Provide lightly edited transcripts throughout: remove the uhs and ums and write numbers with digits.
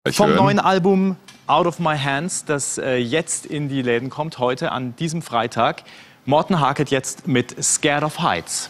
Vom neuen Album Out of My Hands, das jetzt in die Läden kommt, heute an diesem Freitag. Morten Harket jetzt mit Scared of Heights.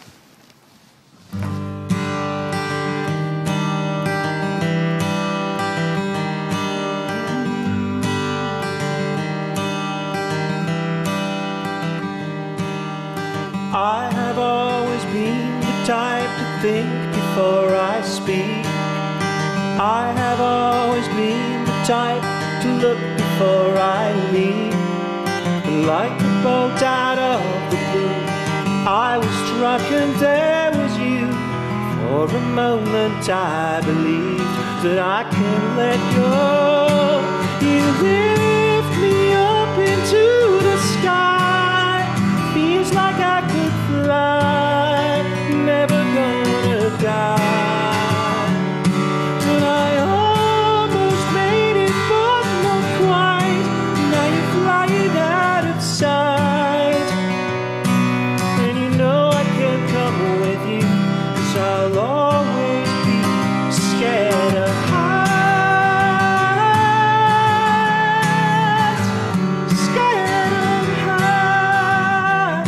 I have always been the type to think before I speak. I have always been the type to look before I leave. Like a bolt out of the blue, I was struck and there was you. For a moment I believed that I can let go. You lift me up into the sky. Feels like I could fly, never gonna die. But I almost made it, but not quite. Now you're flying out of sight. And you know I can't come with you, 'cause I'll always be scared of heights. Scared of heights.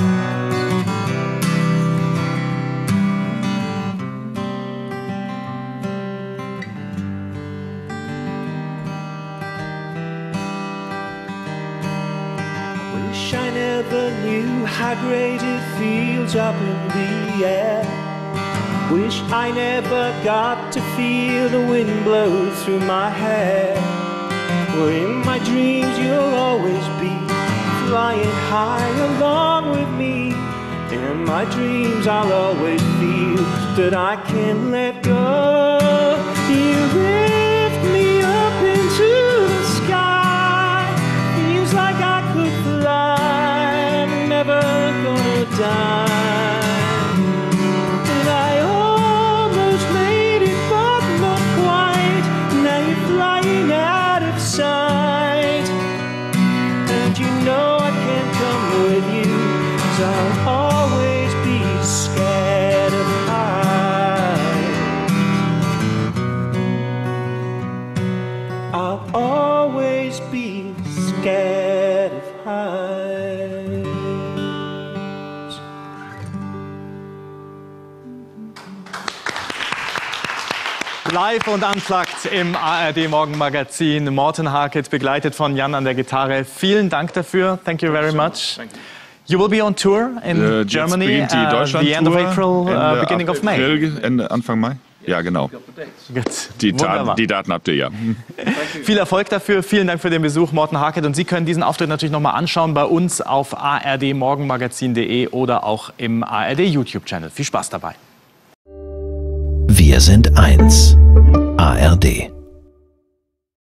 Wish I never knew how great it feels up in the air. Wish I never got to feel the wind blow through my hair. Well, in my dreams you'll always be flying high along with me. In my dreams I'll always feel that I can't let go. You lift me up into the sky. Feels like I could fly, I'm never gonna die. And I almost made it, but not quite. Now you're flying out of sight. And you know I can't come with you, 'cause I'll always be scared of heights. I'll always be scared of heights. Live und unplugged im ARD Morgenmagazin. Morten Harket, begleitet von Jan an der Gitarre. Vielen Dank dafür. Thank you very much. You will be on tour in Germany jetzt beginnt die the end of Deutschland-Tour, April, beginning of May. Ende, Anfang Mai? Ja, genau. Gut. Die Wunderbar. Daten habt ihr ja. Viel Erfolg dafür. Vielen Dank für den Besuch, Morten Harket. Und Sie können diesen Auftritt natürlich noch mal anschauen bei uns auf ardmorgenmagazin.de oder auch im ARD YouTube-Channel. Viel Spaß dabei. Wir sind eins. ARD.